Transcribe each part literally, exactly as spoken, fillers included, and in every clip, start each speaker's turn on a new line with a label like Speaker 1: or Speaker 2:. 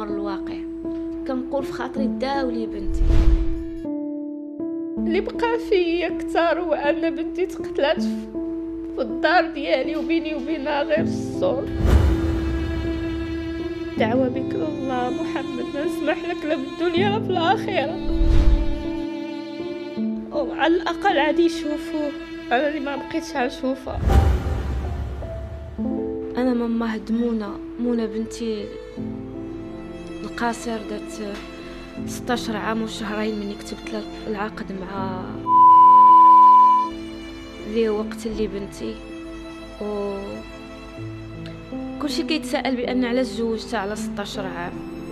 Speaker 1: الامر الواقع. كنقول في خاطري داولي بنتي.
Speaker 2: اللي بقى فيا كثر هو ان بنتي تقتلات في الدار ديالي وبيني وبينها غير السور. دعوة بك الله محمد ما نسمح لك لا بالدنيا لا في الآخرة، وعلى الأقل عادي يشوفوه أنا اللي ما بقيتش غنشوفها.
Speaker 1: أنا ماما هدمونة منى بنتي القاصر دات ستاشر عام وشهرين مني كتبت لها العقد مع اللي وقت اللي بنتي، و كلشي كيتساءل بان علاش زوجتها على ستاشر عام.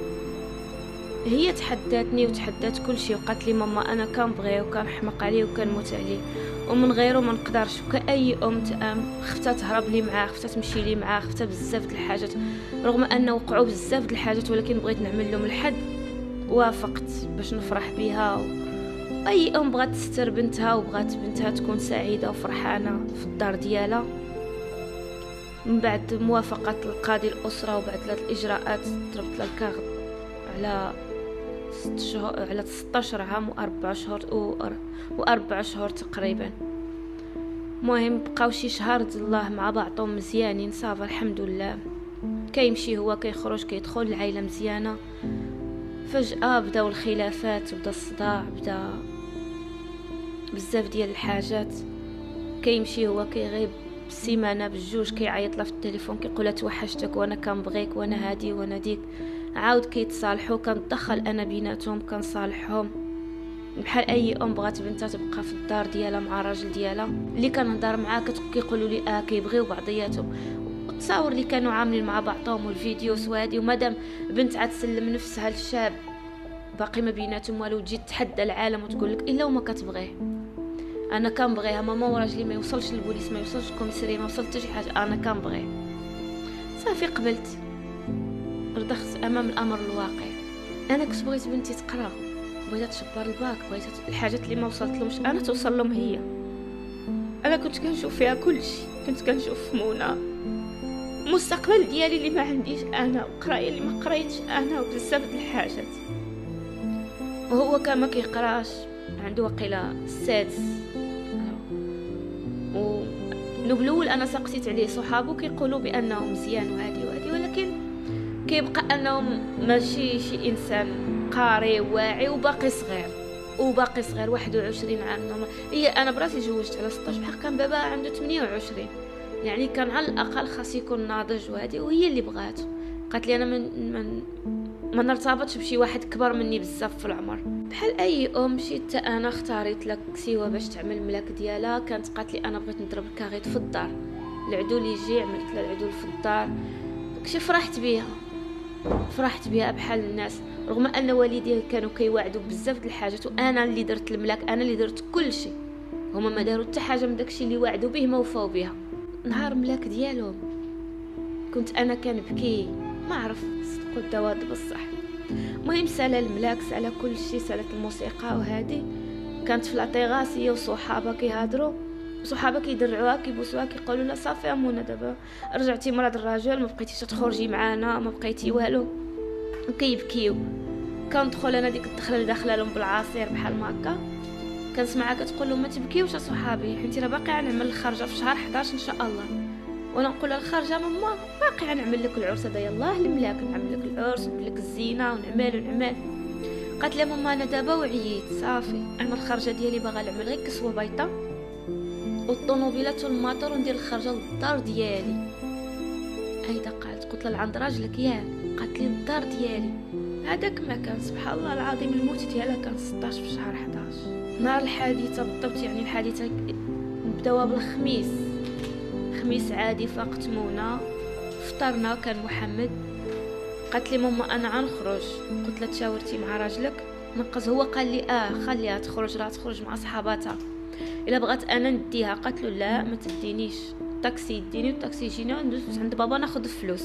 Speaker 1: هي تحداتني وتحدات كلشي وقالت لي ماما انا كنبغيه وكنحمق عليه وكنموت عليه ومن غيره ما نقدرش. وكأي ام تام خفتها تهرب لي معاه، خفتها تمشي لي معاه، خفتها بزاف د الحاجات، رغم ان وقعوا بزاف د الحاجات ولكن بغيت نعمل لهم الحد. وافقت باش نفرح بها و... اي ام بغات تستر بنتها وبغات بنتها تكون سعيده وفرحانه في الدار ديالها. من بعد موافقه القاضي الاسره وبعد ثلاث الاجراءات ضربت لها الكارت على ست شهور على ستاشر عام واربع شهور واربع شهور تقريبا. المهم بقاو شي شهر الله مع بعضهم مزيانين صافا الحمد لله، كيمشي هو كيخرج كيدخل العائله مزيانه. فجأة بداو الخلافات، بدا الصداع، بدا بزاف ديال الحاجات. كيمشي هو كيغيب بالسيمانه بالجوج كيعيط لها في التليفون كيقولها توحشتك وانا كنبغيك وانا هادي وانا ديك. عاود كيتصالحوا، كنتدخل انا بيناتهم كنصالحهم بحال اي ام بغات بنتها تبقى في الدار ديالها مع الراجل ديالها. اللي كنهضر معاه كيقولوا لي اه كيبغيو بعضياتهم. التصاور اللي كانوا عاملين مع بعضهم والفيديوز وهادي، ومادام بنت عاد تسلم نفسها للشاب باقي ما بيناتهم والو، تجي تحدى العالم وتقول لك الا وما كتبغيه. انا كنبغيها ماما وراجلي ما يوصلش للبوليس ما يوصلش للكوميساريه ما وصلت حتى شي حاجه، انا كنبغيه. صافي قبلت، رضخت امام الامر الواقع. انا كنت بغيت بنتي تقرا، بغيتها تشبر الباك، بغيتها الحاجات اللي ما وصلت لهمش انا توصل لهم هي.
Speaker 2: انا كنت كنشوف فيها كلشي، كنت كنشوف في منى المستقبل ديالي اللي ما عنديش انا، وقرايه اللي ما قريتش انا، وبزاف د الحاجات.
Speaker 1: وهو كان ما كيقراش، عنده وقيله السادس. ونبلول انا سقسيت عليه صحابه كيقولوا بانه مزيان وهادي وهادي، ولكن كيبقى انه ماشي شي انسان قاري واعي وباقي صغير وباقي صغير واحد وعشرين عام. هي انا براسي جوجت على ستاشر بحال كان بابا عنده ثمانية وعشرين، يعني كان على الاقل خاص يكون ناضج وهادي. وهي اللي بغاته، قالت لي انا من من ما نرتبطش بشي واحد كبر مني بزاف في العمر. بحال اي ام مشيت انا اختاريت لك سوا باش تعمل الملاك ديالها. كانت قالت لي انا بغيت نضرب الكاغيط في الدار، العدول يجي عملت لها العدول في الدار. داكشي فرحت بيها فرحت بيها بحال الناس، رغم ان والديها كانوا كيوعدوا بزاف د الحاجات وانا اللي درت الملاك، انا اللي درت كل شيء. هما ما داروا حتى حاجه من داكشي اللي وعدوا به ما وفاو بها. نهار ملاك ديالهم كنت انا كنبكي، ما عرف صدق الدواد بصح. المهم سالا الملاك سالا كل شيء، سالت الموسيقى وهادي. كانت في لاطيغاس هي وصحابها كيهضروا، صحابها كيدرعوها كيبوسوها كيقولوا لها صافي يا منى دابا رجعتي مراد الراجل، ما بقيتيش تخرجي معانا، ما بقيتي والو. وكيبكيو. كندخل انا ديك الدخله اللي داخله لهم بالعصير بحال ما هكا، كنسمعها كتقول لهم ما تبكيوش صحابي حيت راه باقي غنعمل الخرجه في شهر حداش ان شاء الله. وانا نقول لها الخرجه ماما باقي غنعمل لك العرس هذا، يلاه الملاك نعمل لك العرس ونعمل لك الزينه ونعمل ونعمل. قالت لي ماما انا دابا وعييت صافي، انا الخرجه ديالي باغا نعمل غير كسوه بيضاء والطوموبيلات والماطور وندير الخرجه للدار ديالي. ايدا قالت قلت لها عند راجلك ياك؟ قالت لي الدار ديالي. هذاك ما كان سبحان الله العظيم الموت ديالها كان ستة عشر في شهر حداش. نهار الحادثه بالضبط، يعني الحادثه بداوها بالخميس، خميس عادي فاقت منى فطرنا كان محمد. قالت لي ماما انا غنخرج، قلت لها تشاورتي مع راجلك؟ نقص هو قال لي اه خليها تخرج، راه تخرج مع صحاباتها الا بغات انا نديها. قالت له لا ما تدينيش، الطاكسي يديني والطاكسي يجيني وندوز عند بابا ناخذ الفلوس.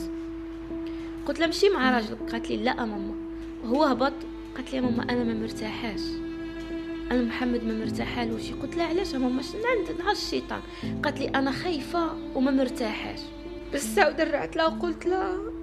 Speaker 1: قلت لها مشي مع راجلك. قالت لي لا ماما. هو هبط. قالت لي ماما انا ما مرتاحاش، انا محمد ما مرتاحالوش. قلت لها علاش ماما؟ شنو عند نهار الشيطان؟ قالت لي انا خايفه وما مرتاحاش.
Speaker 2: بس عاود رجعت لها وقلت لها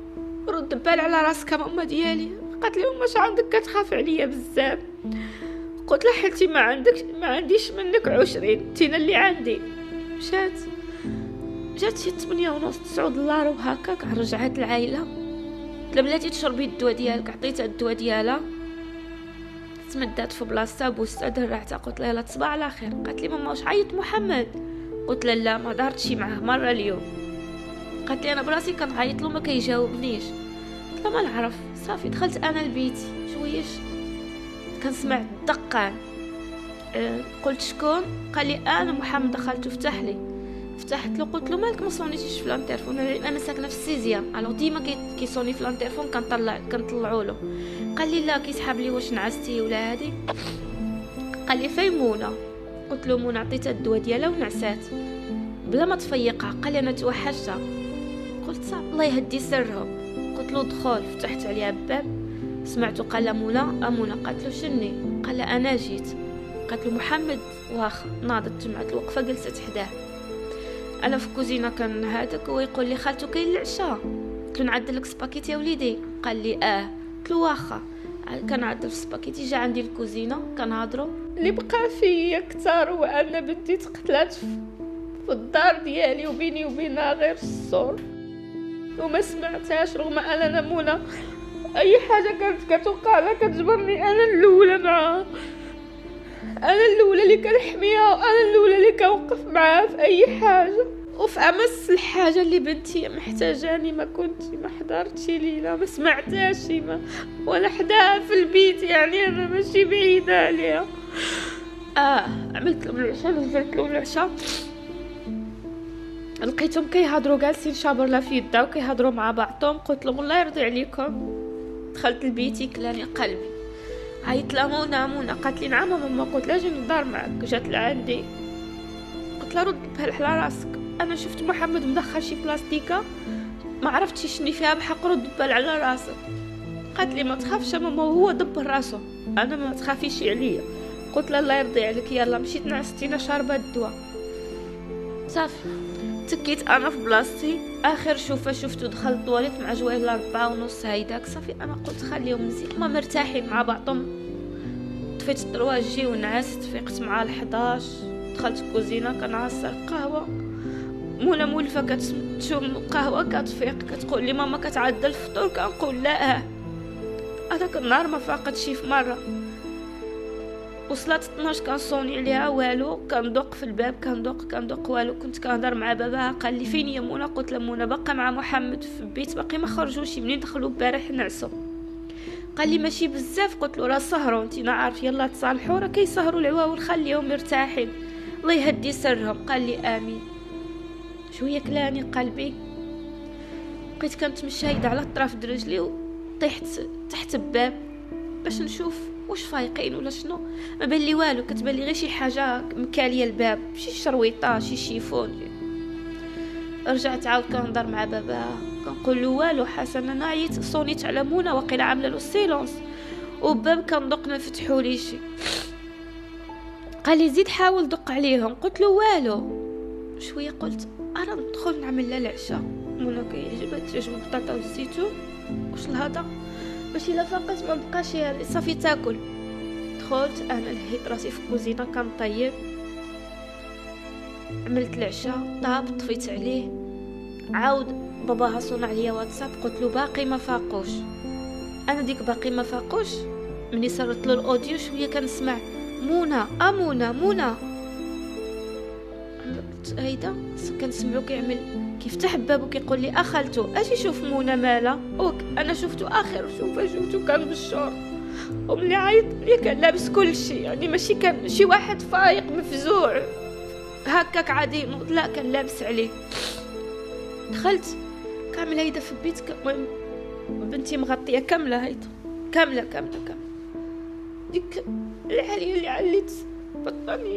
Speaker 2: رد البال على راسك ماما ديالي. قالت لي ماما اش عندك كتخاف عليا بزاف؟ قلت لها حيتي ما عندك ما عنديش منك عشرين تينا اللي عندي. مشات جات شي ثمانية ونص تسعة دولار وهكاك رجعت العائله. قلت لها بلاتي تشربي الدواء ديالك، عطيتها الدواء ديالها تمدات في بلاصتها بوستها درعتها. قلت لها يلا تصبح على خير. قالت لي ماما واش عيط محمد؟ قلت لها لا ما دارتش معاه مره اليوم. قالت لي انا براسي كنعيط له ما كيجاوبنيش. قلت لها ما نعرف. صافي دخلت انا لبيتي شويش كنسمع الدقان. أه قلت شكون؟ قال لي انا محمد. دخلت وفتح لي فتحت له قلت له مالك ما صونيتيش في الانترفون؟ انا ساكنه في السيزيام الوغ ديما كيصوني في الانترفون كنطلع كنطلعوا له. قال لي لا كيسحب لي واش نعستي ولا هادي. قال لي فين منى؟ قلت له منى عطيتها الدواء ديالها ونعسات بلا ما تفيقها. قال لي انا توحشتها. قلت صافي الله يهدي سرهم. قلت له دخل. فتحت عليها الباب سمعته قال لها منى امونه. قالت له شني؟ قال لها انا جيت. قالت له محمد واخا. ناضت جمعت الوقفه جلست حداه. انا في الكوزينه كان هذاك هو يقول لي خالته كاين العشاء. قلت له نعدل لك سباكيتي يا وليدي. قال لي اه. قلت له واخا. كنعدل في سباكيتي جا عندي الكوزينه كنهضروا. اللي بقى فيا كثر هو ان بنتي تقتلات في الدار ديالي وبيني وبينها غير السور وما سمعتهاش رغم اننا منى اي حاجه كانت كتوقع لها كتجبرني انا الاولى معاها. انا الاولى اللي كنحميها وانا الاولى اللي كنوقف معاها في اي حاجه وفي امس الحاجه اللي بنتي محتاجاني ما كنت ما حضرتش لينا ما سمعتهاش ما ولا حداها في البيت. يعني انا ماشي بعيده عليها. اه عملت لهم العشاء نزلت لهم العشاء لقيتهم كيهضروا جالسين شابر لا في يدا وكيهضروا مع بعضهم. قلت لهم الله يرضي عليكم. دخلت لبيتي كلاني قلبي. عيطت لها منى منى. قالت لي نعم ماما. قلت لها جيني الدار معك. جات لعندي قلت لها رد بالك على راسك. انا شفت محمد مدخل شي بلاستيكه ما عرفتش شني فيها بحق رد بال على راسك. قالت لي ما تخافش ماما وهو دبر راسه انا ما تخافيش عليا. قلت لها الله يرضي عليك يلا. مشيت نعستينا شاربه الدواء صافي. تكيت انا في بلاصتي. اخر شوفه شفتو دخلت طواليت مع جوايه الاربعة ونص هيداك. صافي انا قلت خليهم مزيان ما مرتاحين مع بعضهم. طفيت الطرواجي ونعست. فيقت مع الحداش. دخلت الكوزينه كنعصر قهوه. منى مولفه كتشم قهوه كتفيق كتقول لي ماما كتعدل الفطور. كنقول لا. هذاك النهار ما فاقتش في مره. وصلت اثناش كنصوني عليها والو. كندق في الباب كندق كندق والو. كنت كنهضر مع باباها. قال لي فين يا منى؟ قلت له منى باقا مع محمد في البيت باقي ما خرجوش. منين دخلوا البارح نعسوا. قال لي ماشي بزاف. قلت له راه سهروا انت عارف يلا تصالحوا راه كيسهروا العواول خليهم مرتاحين الله يهدي سرهم. قال لي امين. شويه كلاني قلبي. بقيت كنتمشى هيدا على طرف رجلي وطيحت تحت الباب باش نشوف واش فايقين ولا شنو. ما بان لي والو. كتبان لي غير شي حاجه مكاليه الباب شي شرويطه شي شيفون. رجعت عاود كنهضر مع بابا كنقول له والو حسن انا عييت صونيت على منى واقيلا عامله له سيلونس وباب كندق ما فتحوا لي شي. قال لي زيد حاول دق عليهم. قلت له والو. شويه قلت انا ندخل نعمل لها العشاء. منى كيعجبها تعجب البطاطا والزيتون واش الهضا باش الا فاقت ما بقاش يعني صافي تاكل. دخلت انا لهيت راسي في الكوزينه كنطيب. عملت العشاء طاب طفيت عليه. عاود باباها صون عليا واتساب. قلت له باقي ما فاقوش. انا ديك باقي ما فاقوش مني صرت له الاوديو شويه كنسمع منى امونه منى. قلت هيدا كنسمعو كيعمل كيفتح الباب وكيقول لي اخلتو اجي شوف منى مالا. اوك انا شفتو اخر شوفه شفتو كان بالشور وملي عيط لي كان لابس كل شيء. يعني ماشي كان شي واحد فايق مفزوع هكاك عادي لا كان لابس عليه. دخلت كامله هيدا في البيت. المهم بنتي مغطيه كامله هيدا كامله كامله كامله. ديك العاليه اللي عليت بطانيه.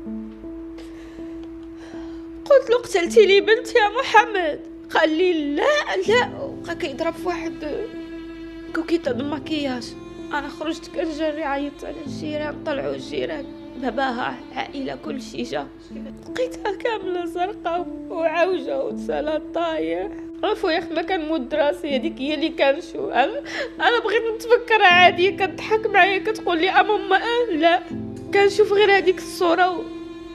Speaker 2: قلت له قتلتي لي بنتي يا محمد. قال لي لا لا. بقى كيضرب في واحد كوكيطه د المكياج. انا خرجت كنجري عيطت على الجيران طلعوا الجيران باباها عائلة كل شي جا، لقيتها كاملة زرقاء وعوجة وتسالة طايح. عرفوا يا اخي ما كان مو الدراسية ديك هي اللي كان شو. انا انا بغيت نتفكرها عادية، كتضحك معايا كتقول لي اماما اه لا، كنشوف غير هذيك الصورة و...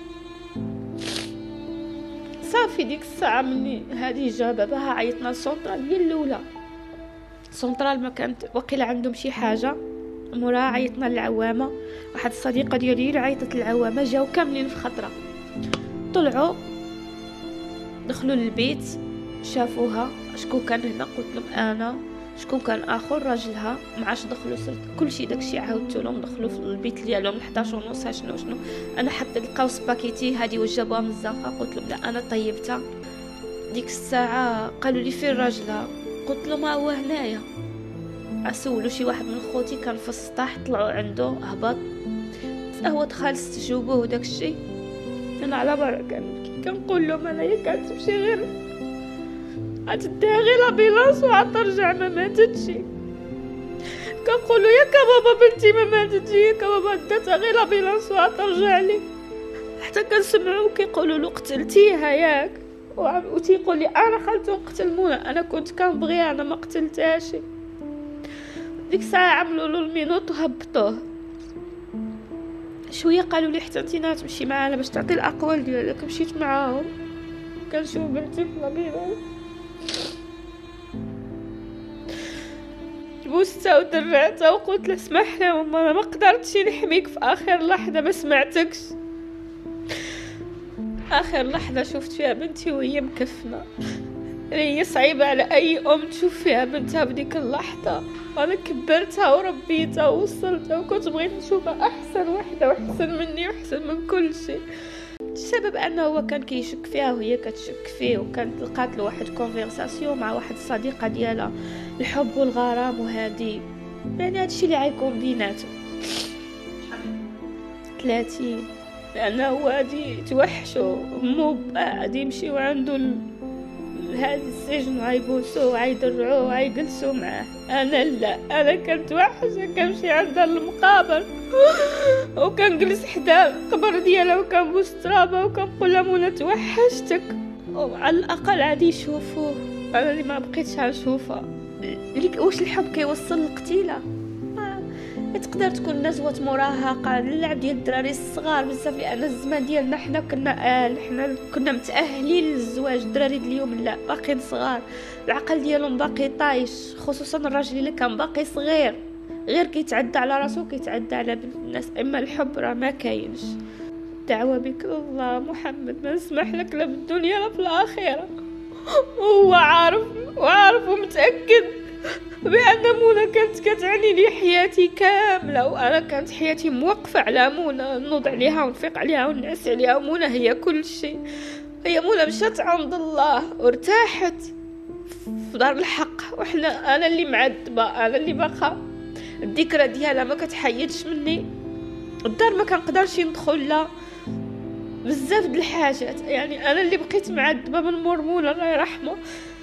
Speaker 2: صافي. ديك الساعة مني هادي جا باباها عيطنا للسونطرال، هي الاولى سونطرال ما كانت وقيل عندهم شي حاجة. موراها عيطنا للعوامة، واحد الصديقة ديالي عيطت للعوامة، جاو كاملين في خطرة، طلعوا دخلوا للبيت شافوها. شكون كان هنا؟ قلت لهم انا. شكون كان؟ اخر راجلها. معاش دخلوا سرت كلشي داكشي عاودت لهم. دخلوا في البيت ديالهم حداش ونص شنو شنو انا حتى لقاو سباكيتي هادي وجابوها من الزنقه. قلت لهم لا انا طيبتها. ديك الساعه قالوا لي فين راجلها؟ قلت لهم ها هو هنايا. اسولوا شي واحد من خوتي كان في السطح، طلعوا عنده هبط هو دخل استجوبوه وداكشي. انا على برا كنبكي كنقول لهم انايا كتمشي غير غتديها غير لابيلانس وغترجع ما ماتتش. كنقولوا ياك بابا بنتي ما ماتتش، ياك بابا داتها غير لابيلانس وغترجع لي. حتى كنسمعو كيقولوا له قتلتيها ياك، وتيقول لي انا خلتو نقتل منى، انا كنت كنبغيها انا ما قتلتهاش. ديك الساعه عملوا له المينوط وهبطوه شويه. قالوا لي حتى انتي تمشي معانا باش تعطي الاقوال ديالك. مشيت معاهم كنشوف بنتي في لابيلانس، بوستها ودرعتها وقلت له اسمح لي ماما ما قدرتش نحميك في اخر لحظه، ما سمعتكش. اخر لحظه شفت فيها بنتي وهي مكفنه. هي صعيبه على اي ام تشوف فيها بنتها بديك اللحظه. انا كبرتها وربيتها ووصلتها وكنت بغيت نشوفها احسن وحده واحسن مني واحسن من كل شيء. السبب انه هو كان كيشك فيها وهي كتشك فيه، وكانت لقات له واحد كونفرساسيون مع واحد الصديقه ديالها، الحب والغرام وهادي يعني هادشي اللي غيكون بيناتهم. ثلاثين لانه هو غادي توحشوا مو غادي يمشيو عنده لهذا السجن وغيبوسوه وغيدرعوه وغيجلسوا معاه. انا لا، انا كنت وحشه كنمشي عندها للمقابر وكنجلس حدا القبر ديالها وكنبوس ترابها وكنقول لها منى توحشتك، وعلى الاقل غادي يشوفوه. انا اللي ما بقيتش غنشوفها. واش الحب كيوصل للقتيله؟ تقدر تكون نزوة مراهقة، اللعب ديال الدراري الصغار بزاف، لان الزمان ديالنا حنا كنا آه حنا كنا متأهلين للزواج. الدراري اليوم لا، باقيين صغار، العقل ديالهم باقي طايش، خصوصا الراجل اللي كان باقي صغير غير كيتعدى على راسو كيتعدى على بنت الناس. اما الحب راه ما كاينش. دعوة بك الله محمد ما نسمح لك لا بالدنيا لا في الاخره. وهو عارف وعارف ومتاكد بأن منى كانت كتعني لي حياتي كاملة، وأنا كانت حياتي موقفة على منى، نوض عليها ونفيق عليها ونعس عليها. منى هي كل شيء. هي منى مشات عند الله وارتاحت في دار الحق، وحنا أنا اللي معذبة، أنا اللي باقا الذكرى ديالها ما كتحيدش مني. الدار ما كنقدرش ندخل لها بزاف د الحاجات، يعني أنا اللي بقيت معذبة من مور منى الله يرحمه.